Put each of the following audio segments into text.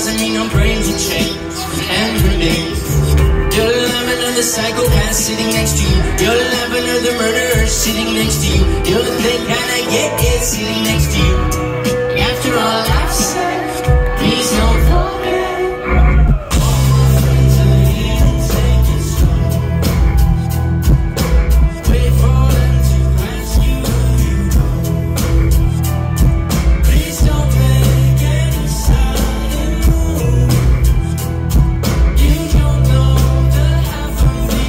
doesn't mean I'm praying to change and predict. You'll have another psychopath sitting next to you. You'll have another murderer sitting next to you. You'll think I get it sitting next to you. After all I've said, please don't forget. Wait for them to ask you who you go. Please don't make any sudden move. You don't know the half of the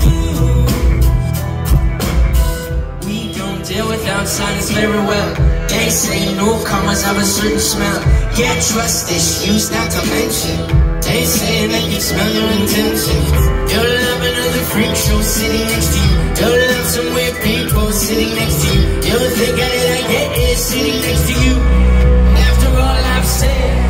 unglued. We don't deal with outsiders very well. They say newcomers have a certain smell. Yeah, trust issues, not to mention. They say they can smell your intentions. You'll have another freak show sitting next to you. You'll have some weird people sitting next to you. You'll think I get it sitting next to you. After all I've said,